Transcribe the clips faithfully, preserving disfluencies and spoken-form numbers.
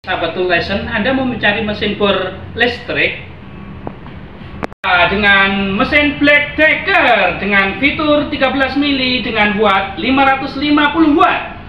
Sahabat Lesson, Anda mau mencari mesin bor listrik dengan mesin Black Decker dengan fitur tiga belas mili dengan watt lima ratus lima puluh watt.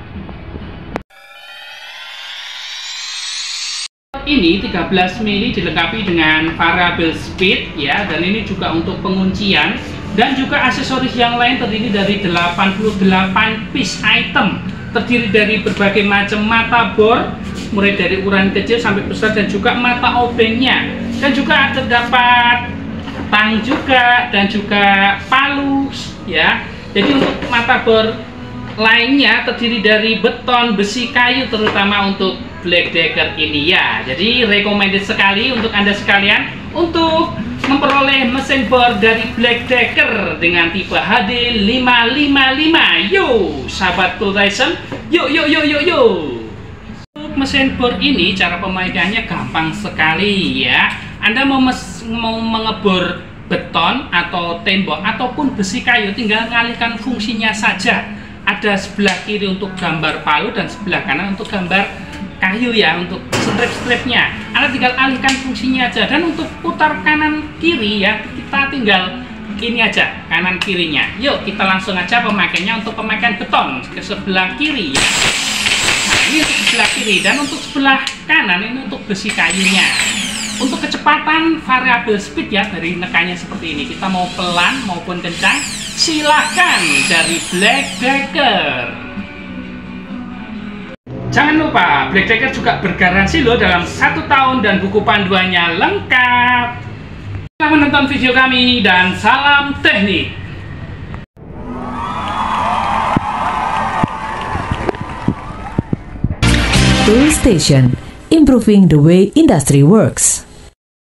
Ini tiga belas mili dilengkapi dengan variable speed ya, dan ini juga untuk penguncian dan juga aksesoris yang lain terdiri dari delapan puluh delapan piece item, terdiri dari berbagai macam mata bor mulai dari ukuran kecil sampai besar dan juga mata obengnya, dan juga terdapat tang juga dan juga palu ya. Jadi untuk mata bor lainnya terdiri dari beton, besi, kayu, terutama untuk Black Decker ini ya. Jadi recommended sekali untuk Anda sekalian untuk memperoleh mesin bor dari Black Decker dengan tipe H D lima lima lima. Yo sahabat Tyson, yuk yuk yuk yuk yuk. Untuk mesin bor ini cara pemakaiannya gampang sekali ya. Anda mau, mes, mau mengebor beton atau tembok ataupun besi kayu, tinggal mengalihkan fungsinya saja. Ada sebelah kiri untuk gambar palu dan sebelah kanan untuk gambar kayu ya, untuk strip-stripnya. Anda tinggal alihkan fungsinya aja, dan untuk putar kanan kiri ya, kita tinggal ini aja kanan kirinya. Yuk kita langsung aja pemakaiannya. Untuk pemakaian beton ke sebelah kiri ya. Nah, ini untuk sebelah kiri, dan untuk sebelah kanan ini untuk besi kayunya. Untuk kecepatan variable speed ya, dari nekannya seperti ini, kita mau pelan maupun kencang silahkan dari Black Decker. Jangan lupa Black Decker juga bergaransi loh dalam satu tahun dan buku panduannya lengkap. Selamat menonton video kami dan salam teknik. Tool Station, improving the way industry works.